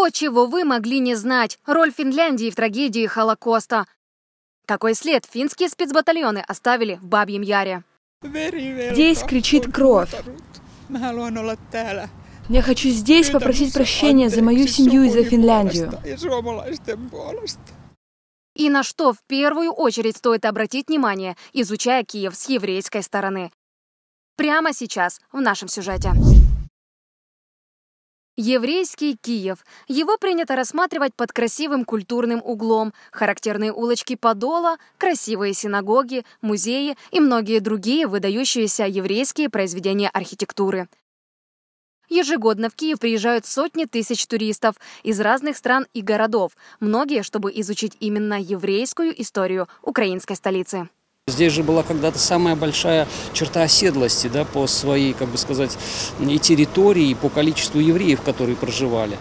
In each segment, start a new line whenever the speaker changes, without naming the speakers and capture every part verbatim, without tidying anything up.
То, чего вы могли не знать. Роль Финляндии в трагедии Холокоста. Какой след финские спецбатальоны оставили в Бабьем Яре?
Здесь кричит кровь. Я хочу здесь попросить прощения за мою семью и за Финляндию.
И на что в первую очередь стоит обратить внимание, изучая Киев с еврейской стороны? Прямо сейчас в нашем сюжете. Еврейский Киев. Его принято рассматривать под красивым культурным углом. Характерные улочки Подола, красивые синагоги, музеи и многие другие выдающиеся еврейские произведения архитектуры. Ежегодно в Киев приезжают сотни тысяч туристов из разных стран и городов, многие, чтобы изучить именно еврейскую историю украинской столицы.
Здесь же была когда-то самая большая черта оседлости, да, по своей, как бы сказать, и территории, и по количеству евреев, которые проживали.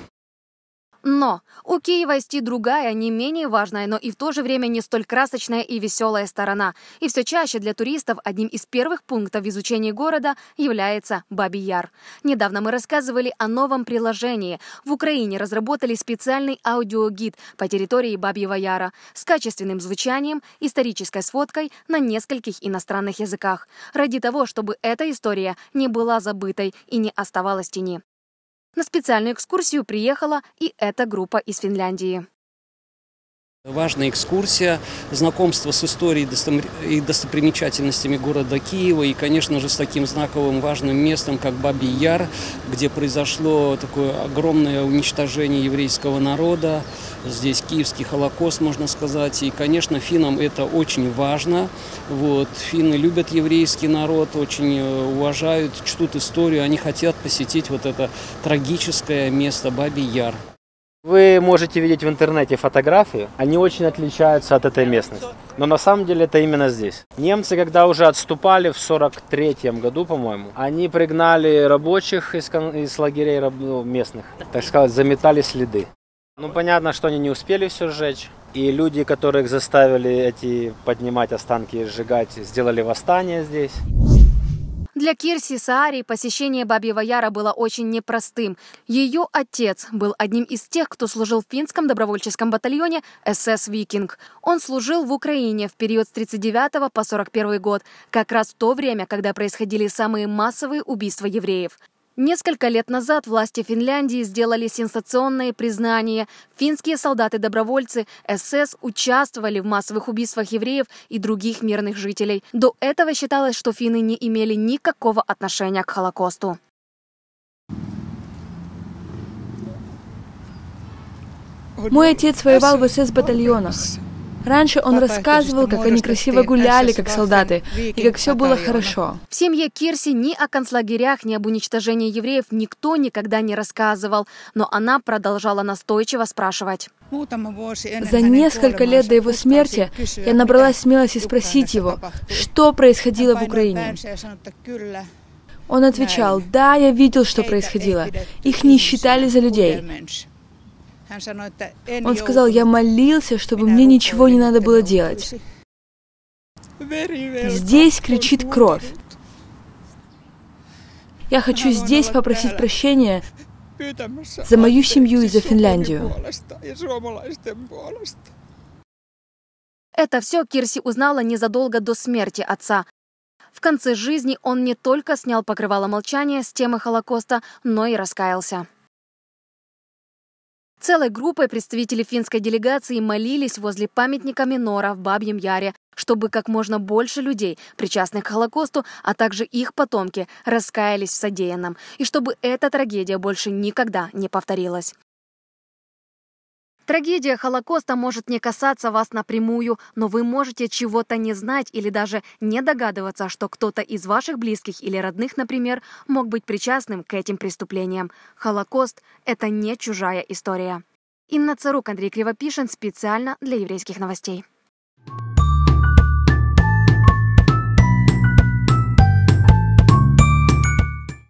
Но у Киева есть и другая, не менее важная, но и в то же время не столь красочная и веселая сторона. И все чаще для туристов одним из первых пунктов в изучении города является Бабий Яр. Недавно мы рассказывали о новом приложении. В Украине разработали специальный аудиогид по территории Бабьего Яра с качественным звучанием, исторической сводкой на нескольких иностранных языках. Ради того, чтобы эта история не была забытой и не оставалась в тени. На специальную экскурсию приехала и эта группа из Финляндии.
Важная экскурсия, знакомство с историей и достопримечательностями города Киева и, конечно же, с таким знаковым важным местом, как Бабий Яр, где произошло такое огромное уничтожение еврейского народа. Здесь киевский Холокост, можно сказать. И, конечно, финнам это очень важно. Вот. Финны любят еврейский народ, очень уважают, чтут историю. Они хотят посетить вот это трагическое место Бабий Яр.
Вы можете видеть в интернете фотографии, они очень отличаются от этой местности. Но на самом деле это именно здесь. Немцы, когда уже отступали в сорок третьем году, по-моему, они пригнали рабочих из, из лагерей местных, так сказать, заметали следы. Ну, понятно, что они не успели все сжечь. И люди, которых заставили эти поднимать останки и сжигать, сделали восстание здесь.
Для Кирси Саари посещение Бабьего Яра было очень непростым. Ее отец был одним из тех, кто служил в финском добровольческом батальоне эс эс «Викинг». Он служил в Украине в период с тридцать девятого по сорок первый год, как раз в то время, когда происходили самые массовые убийства евреев. Несколько лет назад власти Финляндии сделали сенсационное признание. Финские солдаты-добровольцы эс эс участвовали в массовых убийствах евреев и других мирных жителей. До этого считалось, что финны не имели никакого отношения к Холокосту.
Мой отец воевал в эс эс-батальонах. Раньше он рассказывал, как они красиво гуляли, как солдаты, и как все было хорошо.
В семье Кирси ни о концлагерях, ни об уничтожении евреев никто никогда не рассказывал, но она продолжала настойчиво спрашивать.
За несколько лет до его смерти я набралась смелости спросить его, что происходило в Украине. Он отвечал: «Да, я видел, что происходило. Их не считали за людей». Он сказал: «Я молился, чтобы мне ничего не надо было делать». Здесь кричит кровь. Я хочу здесь попросить прощения за мою семью и за Финляндию.
Это все Кирси узнала незадолго до смерти отца. В конце жизни он не только снял покрывало молчания с темы Холокоста, но и раскаялся. Целой группой представители финской делегации молились возле памятника Минора в Бабьем Яре, чтобы как можно больше людей, причастных к Холокосту, а также их потомки, раскаялись в содеянном, и чтобы эта трагедия больше никогда не повторилась. Трагедия Холокоста может не касаться вас напрямую, но вы можете чего-то не знать или даже не догадываться, что кто-то из ваших близких или родных, например, мог быть причастным к этим преступлениям. Холокост — это не чужая история. Инна Царук, Андрей Кривопишин, специально для Еврейских новостей.